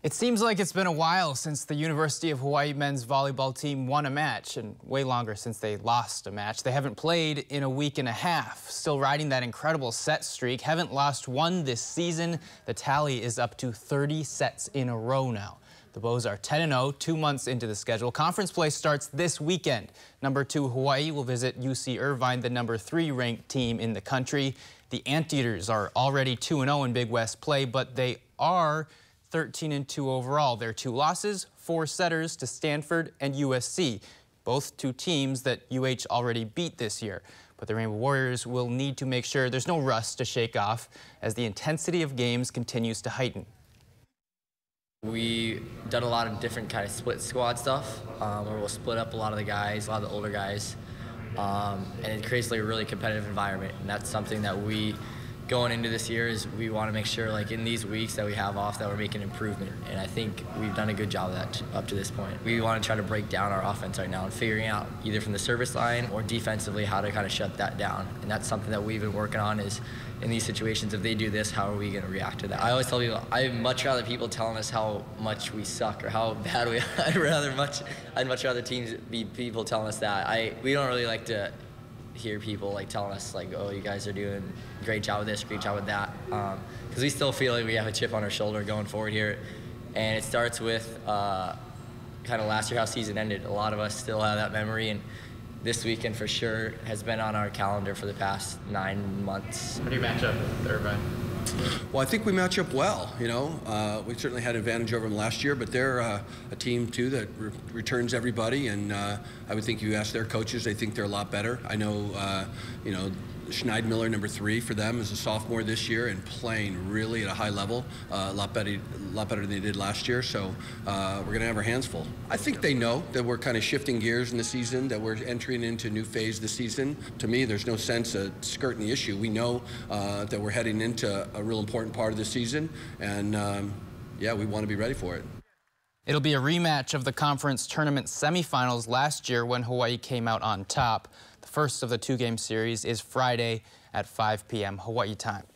It seems like it's been a while since the University of Hawaii men's volleyball team won a match, and way longer since they lost a match. They haven't played in a week and a half, still riding that incredible set streak. Haven't lost one this season. The tally is up to 30 sets in a row now. The Bows are 10-0, 2 months into the schedule. Conference play starts this weekend. Number 2 Hawaii will visit UC Irvine, the number 3 ranked team in the country. The Anteaters are already 2-0 in Big West play, but they are 13-2 overall. Their 2 losses, 4 setters to Stanford and USC, both 2 teams that UH already beat this year. But the Rainbow Warriors will need to make sure there's no rust to shake off as the intensity of games continues to heighten. We've done a lot of different kind of split squad stuff, where we'll split up a lot of the guys, a lot of the older guys, and it creates like a really competitive environment. And that's something that we, going into this year, is we want to make sure, like in these weeks that we have off, that we're making improvement. And I think we've done a good job of that up to this point. We want to try to break down our offense right now and figuring out either from the service line or defensively how to kind of shut that down. And that's something that we've been working on, is in these situations, if they do this, how are we going to react to that? I always tell people, I'd much rather people telling us how much we suck or how bad we are. I'd much rather teams be people telling us that. We don't really like to hear people like telling us like, oh, you guys are doing a great job with this, great job with that, because we still feel like we have a chip on our shoulder going forward here. And it starts with kind of last year, how season ended. A lot of us still have that memory, and this weekend for sure has been on our calendar for the past 9 months. How do you match up with Irvine? Well, I think we match up well. You know, we certainly had an advantage over them last year, but they're a team too that returns everybody, and I would think you ask their coaches, they think they're a lot better. I know, you know, Schneidmiller, number 3 for them, is a sophomore this year and playing really at a high level, a lot better than they did last year. So we're going to have our hands full. I think they know that we're kind of shifting gears in the season, that we're entering into a new phase this season. To me, there's no sense of skirting the issue. We know that we're heading into a real important part of the season, and yeah, we want to be ready for it. It'll be a rematch of the conference tournament semifinals last year when Hawaii came out on top. The first of the 2-game series is Friday at 5 p.m. Hawaii time.